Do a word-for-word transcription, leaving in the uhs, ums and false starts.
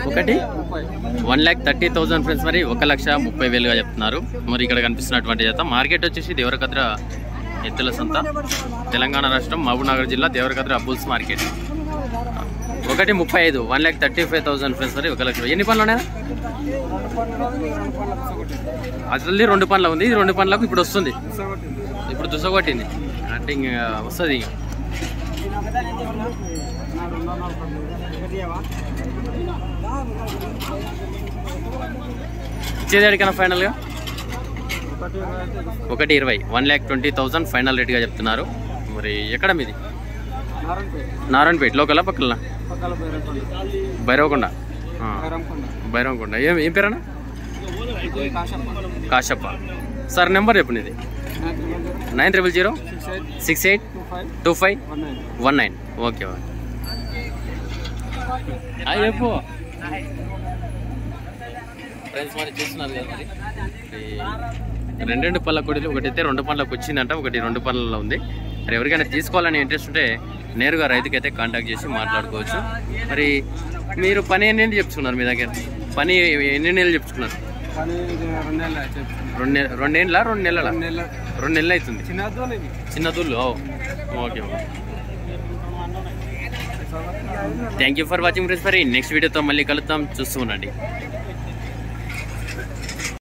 ఒకటి one lakh thirty thousand friends. మరి ఒక లక్ష ముప్పై వేలుగా చెప్తున్నారు. మరి ఇక్కడ కనిపిస్తున్నటువంటి జత. మార్కెట్ వచ్చేసి దేవరకద్ర ఎత్తుల సంత, తెలంగాణ రాష్ట్రం, మహబూబ్నగర్ జిల్లా, దేవరకద్ర అబ్బుల్స్ మార్కెట్. ఒకటి ముప్పై ఐదు one lakh thirty five thousand friends. మరి ఒక లక్ష. ఎన్ని పనులు ఉన్నాయా? అసలు రెండు పనులు ఉంది. ఇది రెండు పనులకు ఇప్పుడు వస్తుంది. ఇప్పుడు దుసగొట్టింది అంటే ఇంకా వస్తుంది. ఇచ్చేది అడిగినా ఫైనల్గా ఒకటి ఇరవై one lakh twenty thousand final రేట్గా చెప్తున్నారు. మరి ఎక్కడ మీది? నారాయణపేట లోకల్ పక్కన భైరవకొండ. భైరవకొండ. ఏం ఏం పేరన్నా? కాశప్ప. సార్ నెంబర్ చెప్పండి. ఇది nine triple zero six eight two five one nine. Okay okay. చెప్పు ఫ్రెండ్స్. మరి చూస్తున్నారు కదా, మరి రెండు రెండు పళ్ళ కొడిలు. ఒకటైతే రెండు పళ్ళకు వచ్చిందంట, ఒకటి రెండు పళ్ళలో ఉంది. మరి ఎవరికైనా తీసుకోవాలని ఇంట్రెస్ట్ ఉంటే నేరుగా రైతుకైతే కాంటాక్ట్ చేసి మాట్లాడుకోవచ్చు. మరి మీరు పని ఎన్ని నెలలు చెప్పుకున్నారు? మీ దగ్గర పని ఎన్ని నెలలు చెప్పుకున్నారు? రెండు రెండేళ్ళ రెండు నెలల రెండు నెలలు అవుతుంది. చిన్న దూళ్ళు. Okay okay. Thank you for watching friends. మరి నెక్స్ట్ వీడియోతో మళ్ళీ కలుద్దాం. చూస్తూ ఉండండి.